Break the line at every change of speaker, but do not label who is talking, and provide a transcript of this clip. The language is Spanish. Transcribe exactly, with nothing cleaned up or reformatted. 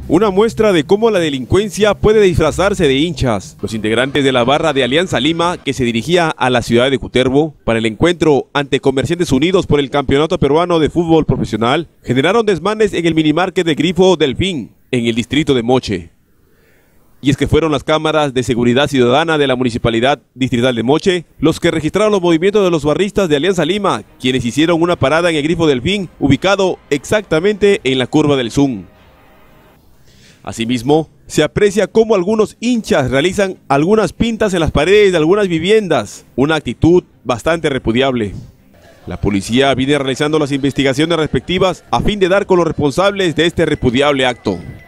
Una muestra de cómo la delincuencia puede disfrazarse de hinchas. Los integrantes de la barra de Alianza Lima, que se dirigía a la ciudad de Cutervo para el encuentro ante Comerciantes Unidos por el Campeonato Peruano de Fútbol Profesional, generaron desmanes en el minimarket de Grifo Delfín, en el distrito de Moche. Y es que fueron las cámaras de seguridad ciudadana de la Municipalidad Distrital de Moche los que registraron los movimientos de los barristas de Alianza Lima, quienes hicieron una parada en el Grifo Delfín, ubicado exactamente en la curva del Zoom. Asimismo, se aprecia cómo algunos hinchas realizan algunas pintas en las paredes de algunas viviendas, una actitud bastante repudiable. La policía viene realizando las investigaciones respectivas a fin de dar con los responsables de este repudiable acto.